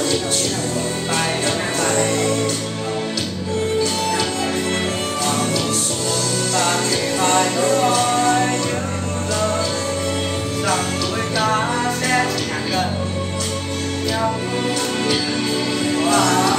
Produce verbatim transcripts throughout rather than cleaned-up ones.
tay trong tay ta khi phải nói những lời rằng đôi ta sẽ gần nhau và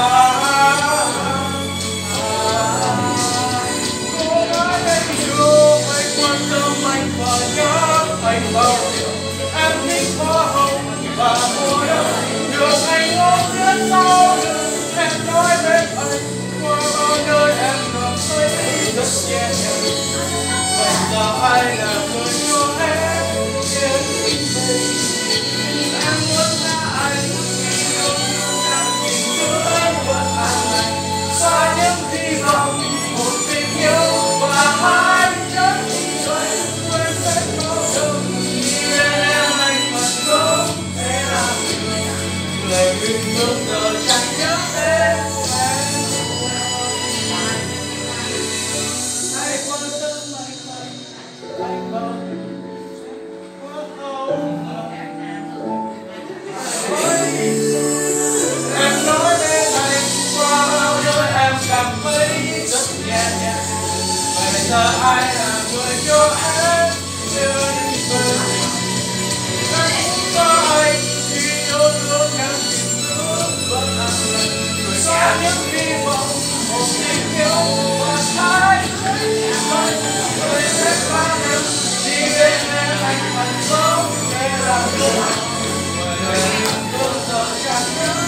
cô nói anh yêu anh quan tâm anh và nhớ anh bao điều em thích hoa hồng và mùa đông được anh ôm rất sau em nói với anh qua bao nơi em gặp thấy rất nhẹ nhàng vậy giờ ai là người cho em đến đây em muốn là anh yêu thương em nhìn thương vẫn an lành xa những hy vọng một tình yêu và hai chân trời quên hết bao giờ khi em anh vẫn không thể làm người người mình bước giờ chẳng nhớ đến em hãy quan tâm anh anh anh bao quá không em nói đến anh qua bao nơi em cảm thấy rất nhẹ nhàng vậy giờ ai là người cho em đến bên em cũng có anh khi yêu thương em tình thương vẫn an lành rồi xa những hy vọng một tình yêu và hai người sẽ qua em đi bên em anh vẫn sống để làm người người em bước giờ chẳng nhớ